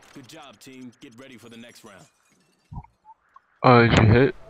Good job, team. Get ready for the next round. Did you hit?